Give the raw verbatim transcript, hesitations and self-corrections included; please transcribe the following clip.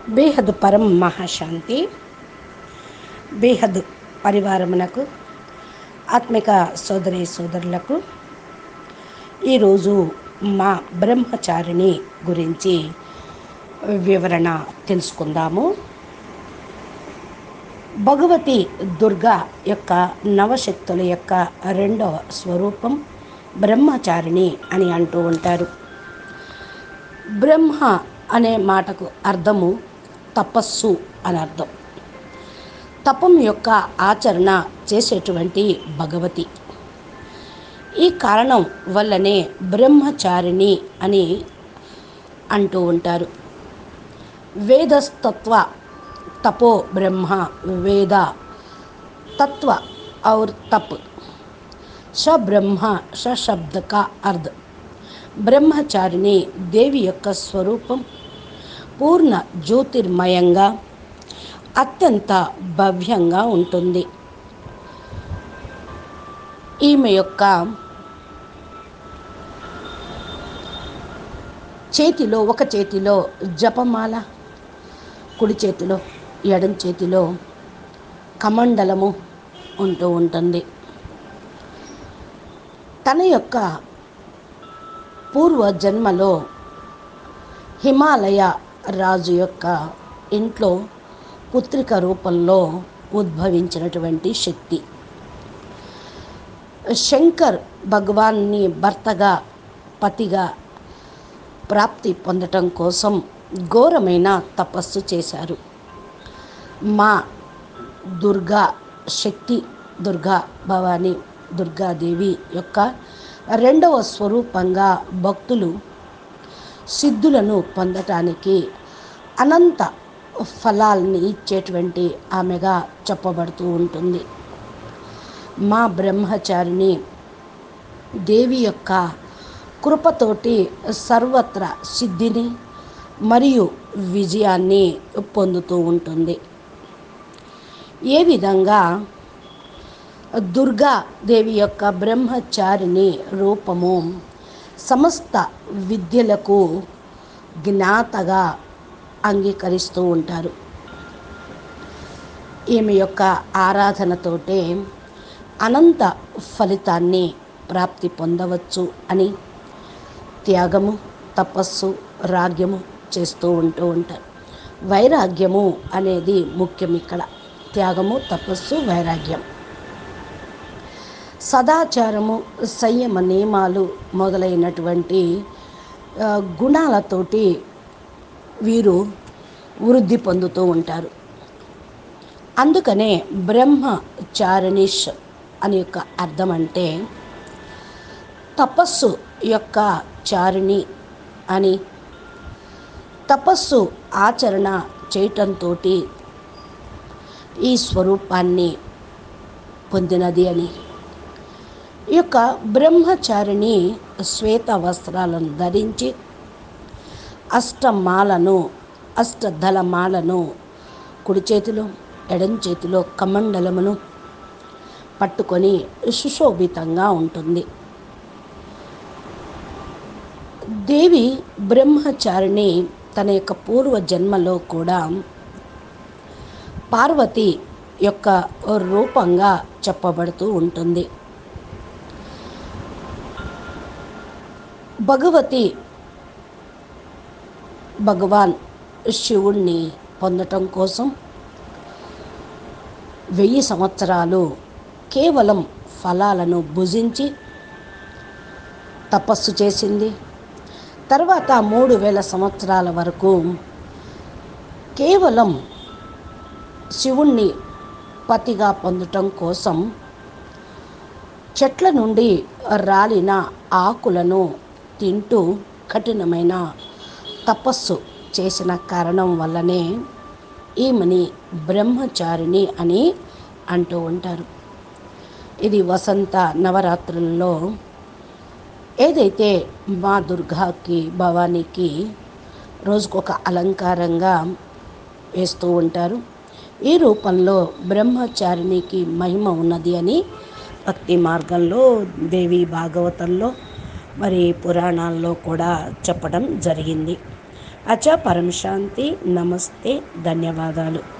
బేహద్ పరం మహాశాంతి బేహద్ పరివారమునకు ఆత్మిక సోదరి సోదరులకు ఈరోజు మా బ్రహ్మచారిణి గురించి వివరణ తెలుసుకుందాము. భగవతి దుర్గా యొక్క నవశక్తుల యొక్క రెండవ స్వరూపం బ్రహ్మచారిణి అని అంటూ ఉంటారు. బ్రహ్మ అనే మాటకు అర్థము తపస్సు అని అర్థం. తపం యొక్క ఆచరణ చేసేటువంటి భగవతి. ఈ కారణం వల్లనే బ్రహ్మచారిణి అని అంటూ ఉంటారు. వేదస్తత్వ తపో బ్రహ్మ వేద तत्व और तप स ब्रह्म स शब्द का अर्थ. బ్రహ్మచారిణి దేవి యొక్క స్వరూపం పూర్ణ జ్యోతిర్మయంగా అత్యంత భవ్యంగా ఉంటుంది. ఈమె యొక్క చేతిలో ఒక చేతిలో జపమాల, కుడి చేతిలో ఎడం చేతిలో కమండలము ఉంటూ ఉంటుంది. తన యొక్క పూర్వ జన్మలో హిమాలయ రాజు యొక్క ఇంట్లో పుత్రిక రూపంలో ఉద్భవించినటువంటి శక్తి. శంకర్ భగవాన్ని భర్తగా పతిగా ప్రాప్తి పొందటం కోసం ఘోరమైన తపస్సు చేశారు. మా దుర్గా శక్తి, దుర్గా భవాని, దుర్గాదేవి యొక్క రెండవ స్వరూపంగా భక్తులు సిద్ధులను పొందటానికి అనంత ఫలాల్ని ఇచ్చేటువంటి ఆమెగా చెప్పబడుతూ ఉంటుంది. మా బ్రహ్మచారిణి దేవి యొక్క కృపతోటి సర్వత్రా సిద్ధిని మరియు విజయాన్ని పొందుతూ ఉంటుంది. ఏ విధంగా దుర్గా దేవి యొక్క బ్రహ్మచారిణి రూపము సమస్త విద్యలకు జ్ఞాతగా అంగీకరిస్తూ ఉంటారు. ఈమె యొక్క ఆరాధనతోటే అనంత ఫలితాన్ని ప్రాప్తి పొందవచ్చు అని త్యాగము, తపస్సు, రాగ్యము చేస్తూ ఉంటూ ఉంటారు. వైరాగ్యము అనేది ముఖ్యం ఇక్కడ. త్యాగము, తపస్సు, వైరాగ్యం, సదాచారము, సంయమ నియమాలు మొదలైనటువంటి గుణాలతోటి వీరు వృద్ధి పొందుతూ ఉంటారు. అందుకనే బ్రహ్మచారిణిష్ అని యొక్క అర్థం అంటే తపస్సు యొక్క చారిణి అని, తపస్సు ఆచరణ చేయటంతో ఈ స్వరూపాన్ని పొందినది అని. ఈ యొక్క బ్రహ్మచారిణి శ్వేత వస్త్రాలను ధరించి అష్టమాలను అష్టదళమాలను కుడి చేతిలో ఎడం చేతిలో కమండలమును పట్టుకొని సుశోభితంగా ఉంటుంది. దేవి బ్రహ్మచారిణి తన యొక్క పూర్వ జన్మలో కూడా పార్వతి యొక్క రూపంగా చెప్పబడుతూ ఉంటుంది. భగవతి భగవాన్ శివుణ్ణి పొందటం కోసం వెయ్యి సంవత్సరాలు కేవలం ఫలాలను భుజించి తపస్సు చేసింది. తర్వాత మూడు వేల సంవత్సరాల వరకు కేవలం శివుణ్ణి పతిగా పొందటం కోసం చెట్ల నుండి రాలిన ఆకులను తింటూ కఠినమైన తపస్సు చేసిన కారణం వల్లనే ఈమెని బ్రహ్మచారిణి అని అంటూ ఉంటారు. ఇది వసంత నవరాత్రుల్లో ఏదైతే మా దుర్గాకి భవానీకి రోజుకొక అలంకారంగా వేస్తూ ఉంటారు. ఈ రూపంలో బ్రహ్మచారిణికి మహిమ ఉన్నది అని భక్తి మార్గంలో, దేవి భాగవతంలో, మరి పురాణాల్లో కూడా చెప్పడం జరిగింది. అచ పరమశాంతి. నమస్తే, ధన్యవాదాలు.